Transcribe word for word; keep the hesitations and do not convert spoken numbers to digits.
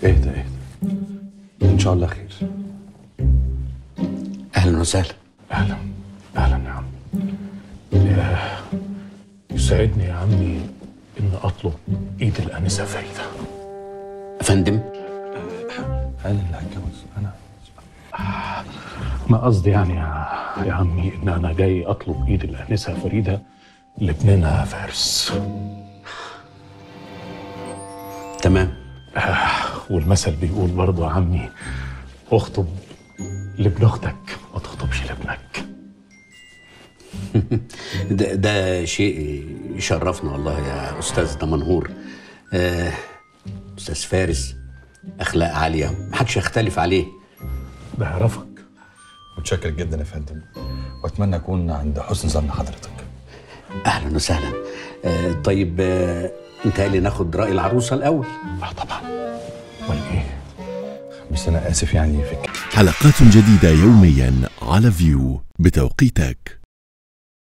اهدى اهدى، ان شاء الله خير. اهلا وسهلا. اهلا اهلا يا عم. يسعدني يا عمي ان اطلب ايد الانسه فريده. افندم، انا اللي هتجوز انا. ما قصدي يعني يا, يا عمي ان انا جاي اطلب ايد الانسه فريده لابننا فارس. تمام. آه والمثل بيقول برضه يا عمي اخطب لابن اختك ما تخطبش لابنك. ده, ده شيء يشرفنا والله يا استاذ دمنهور. آه استاذ فارس اخلاق عاليه محدش يختلف عليه. ده يعرفك. متشكر جدا يا فندم، واتمنى اكون عند حسن ظن حضرتك. اهلا وسهلا. آه طيب، آه متهيألي ناخد راي العروسه الاول. اه طبعا. امال ايه؟ بس انا اسف يعني فكرة. حلقات جديدة يوميا على فيو بتوقيتك.